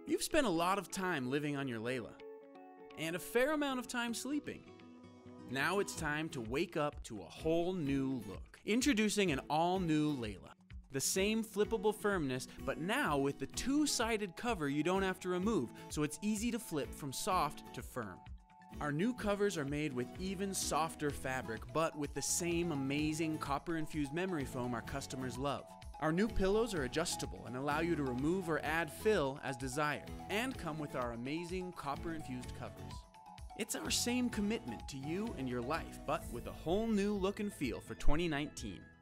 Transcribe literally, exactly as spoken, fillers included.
You've spent a lot of time living on your Layla, and a fair amount of time sleeping. Now it's time to wake up to a whole new look. Introducing an all-new Layla. The same flippable firmness, but now with the two-sided cover you don't have to remove, so it's easy to flip from soft to firm. Our new covers are made with even softer fabric, but with the same amazing copper-infused memory foam our customers love. Our new pillows are adjustable and allow you to remove or add fill as desired, and come with our amazing copper-infused covers. It's our same commitment to you and your life, but with a whole new look and feel for twenty nineteen.